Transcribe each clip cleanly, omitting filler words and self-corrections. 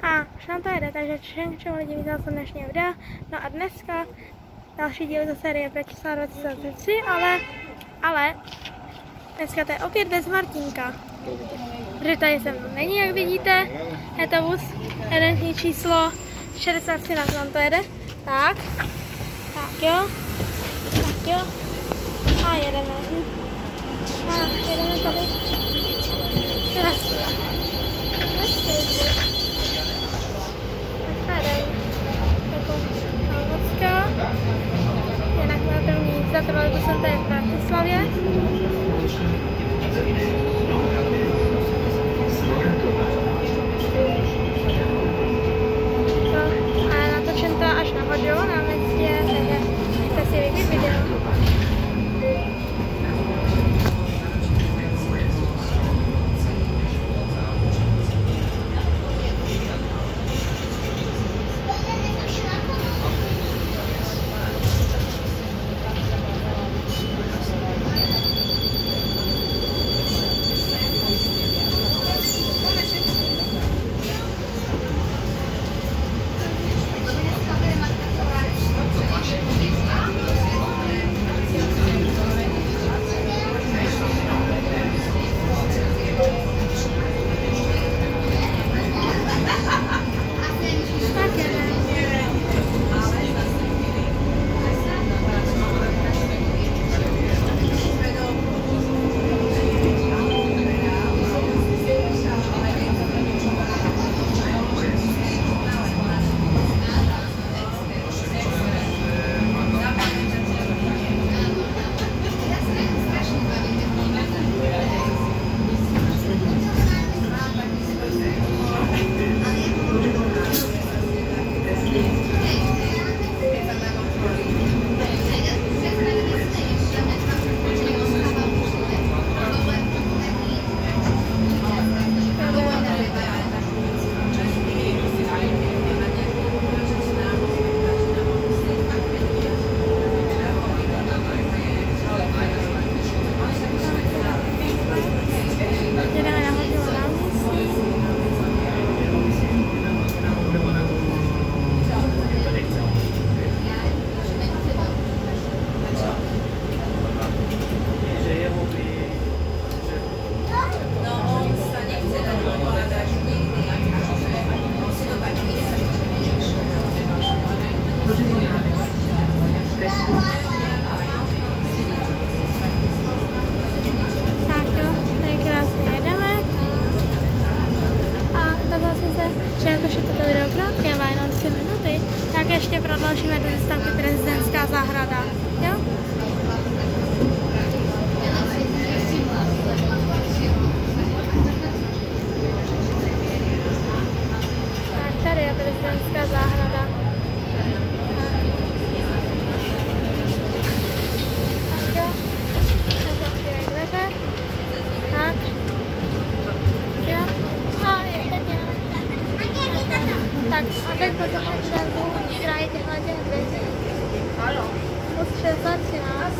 A už nám to jede, takže čemu lidi vítal jsem dnešního videa. No a dneska další díl ze série Bratislava 2023, ale dneska to je opět bez Martinka. Protože tady se mnou není, jak vidíte. Je to vůz evidentní číslo 63, nám to jede. Tak jo. A jedeme. Jedeme tady. Jinak máte mít zatrvali, to jsem tady v Bratislavě. A natočím to až na hodu na městě, takže můžete si vidět video. Tak ještě prodloužíme do zastavky Prezidentská zahrada. Jo? Tak tady je Prezidentská zahrada. Tak jo. Tak. Jo. A je teď. Tak a teď potom kraje těchto věcí. Od 613.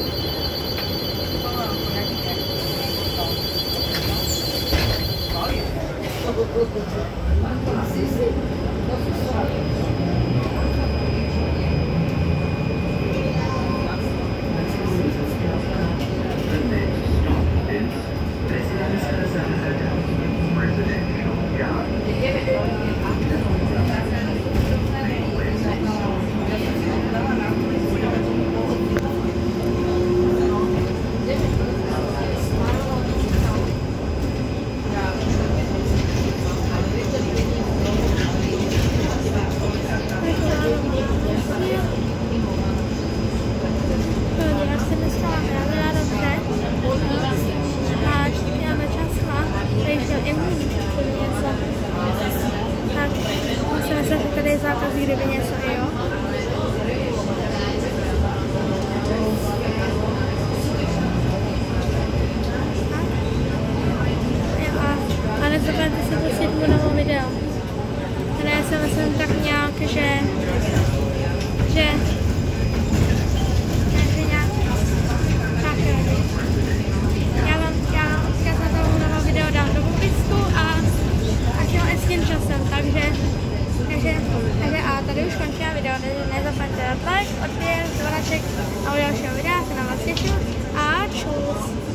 Tady je zákaz, kdyby něco, jo. A nezapomeňte si pustit mu novou video. Tady já si myslím tak nějak, že nějak tak já vám odkaz na to novou video dám do popisku a až jo, s tím časem, takže zapomeňte dát like, odběr, zvoneček a u dalšího videa se na vás těším a čus.